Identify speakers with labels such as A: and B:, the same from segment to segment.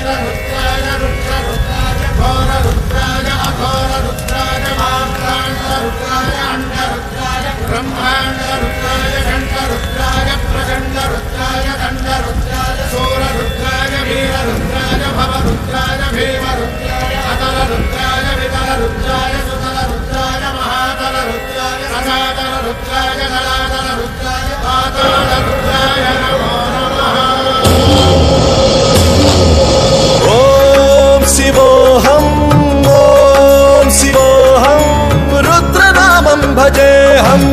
A: भजेऽहम्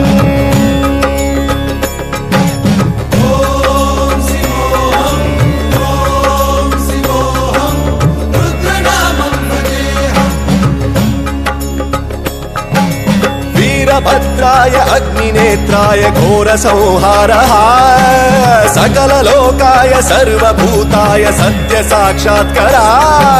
A: वीरभद्राय अग्निनेत्राय घोरसंहारः सकललोकाय सर्वभूताय सत्यसाक्षात्करः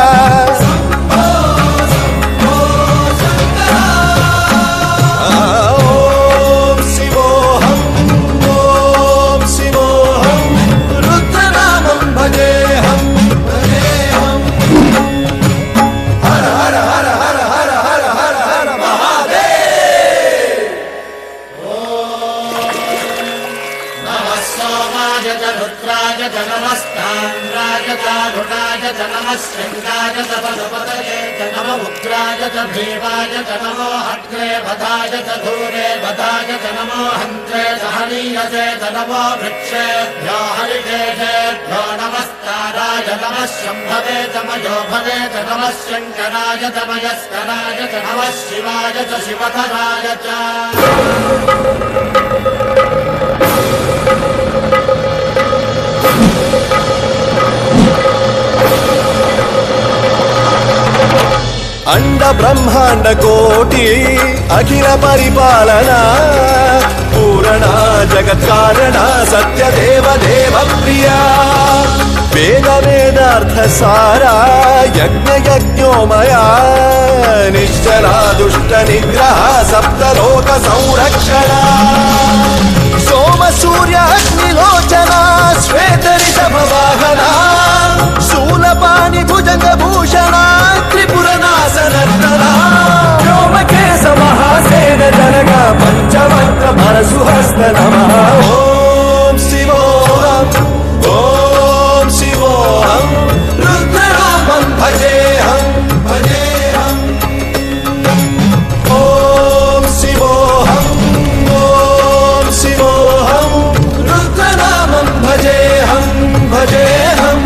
B: भीमाय च नमो हत्रे वधाय च धूरे वधाय च नमो हन्त्रे सहनीयसे च नमो वृक्षेभ्यो हरिकेशेभ्यो नमस्काराय नमः शम्भवे च मयो भवे च नमः शङ्कराय च मयस्कराय च नमः शिवाय च शिवधराय च
A: अंड ब्रह्मांड कोटि अखिल परिपालना पूरणा जगत्कारणा सत्यदेव देव प्रिया वेद वेदार्थ सारा यज्ञ यज्ञोमया निश्चला दुष्ट निग्रह सप्तलोक संरक्षणा सोम सूर्य अग्निलोचना श्वेत ऋषभ वाहना शूलपाणि भुजंग भूषणा त्रिपुरनाशनर्तना व्योमकेश महासेन जनका पंचवक्त्र परशुहस्त नमः ओम शिवोऽहम् ओम शिवोऽहम् रुद्रनामं भजेऽहम् भजेऽहम् ओम शिवोऽहम् रुद्रनामं भजेऽहम् भजेऽहम्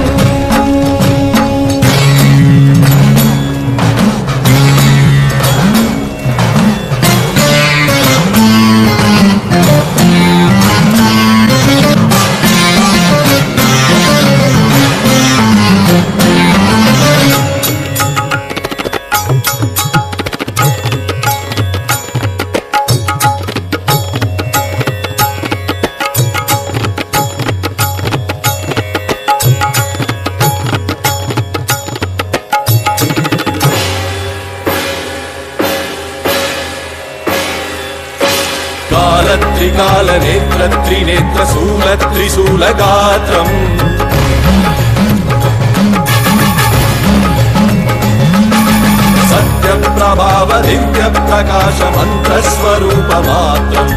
A: त्रिकाल नेत्र त्रिनेत्र शूल त्रिशूल गात्रम् सत्य प्रभाव दिव्य प्रकाश मंत्र स्वरूप मात्रम्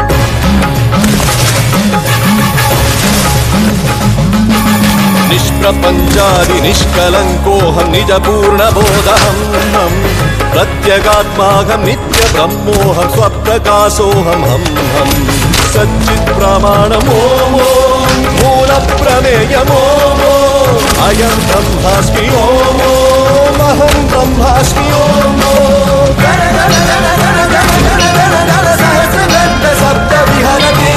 A: निष्प्रपंचादि निष्कलंकोऽहं निज पूर्ण बोधहम् प्रत्यगात्माहं नित्य ब्रह्मोऽहं स्वप्रकाशोऽहं हम सच्चित् प्रमाणम् ओम मूल प्रमेयम् ओम अयं ब्रह्मास्मि ओम अहं ब्रह्मास्मि ओम सहस्रगण शब्द विहरति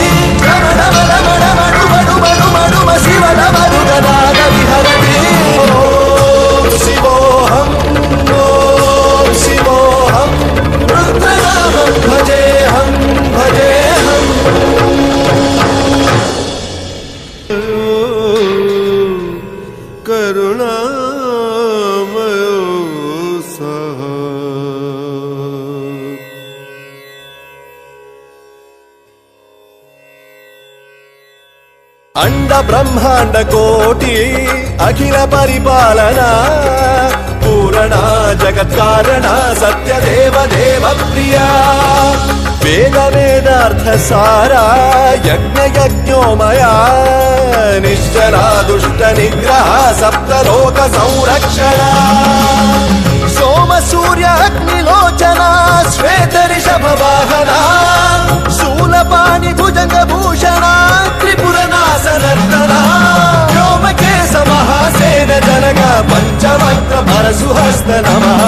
A: शिव नमरुगनाद विहरति ओम शिवोऽहम् शिवोऽहम् रुद्रनामं भजेऽहम् भजेऽहम् करुणामयो सः अंड ब्रह्मांड कोटि अखिल परिपालना पूरणा जगत्कारणा सत्यदेव देव प्रिया वेद वेदार्थ सारा यज्ञ यज्ञोमया निश्चला दुष्ट निग्रह सप्तलोक संरक्षणा सोम सूर्य अग्निलोचना श्वेत ऋषभ वाहना शूलपाणि भुजंग भूषणा त्रिपुर नाशनर्तना व्योमकेश महासेन जनक पंचवक्त्र परशुहस्त नमः